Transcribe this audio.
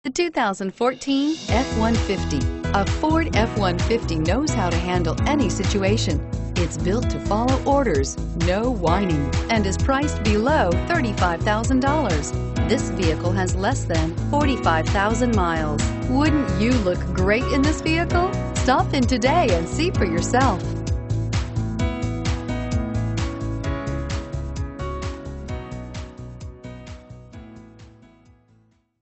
The 2014 F-150. A Ford F-150 knows how to handle any situation. It's built to follow orders, no whining, and is priced below $35,000. This vehicle has less than 45,000 miles. Wouldn't you look great in this vehicle? Stop in today and see for yourself.